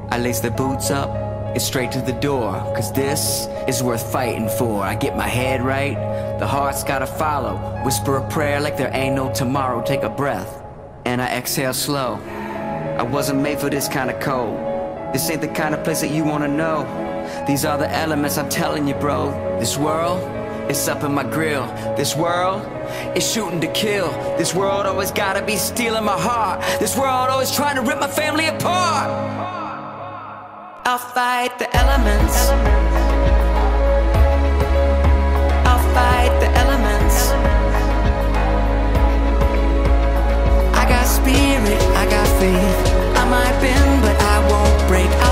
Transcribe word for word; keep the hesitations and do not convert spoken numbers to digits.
I lace the boots up, it's straight to the door, cause this is worth fighting for. I get my head right, the heart's gotta follow. Whisper a prayer like there ain't no tomorrow. Take a breath, and I exhale slow. I wasn't made for this kind of cold. This ain't the kind of place that you wanna know. These are the elements, I'm telling you, bro. This world, it's up in my grill. This world, it's shooting to kill. This world always gotta be stealing my heart. This world always trying to rip my family apart. I'll fight the elements. I'll fight the elements. I got spirit, I got faith. I might bend, but I won't break.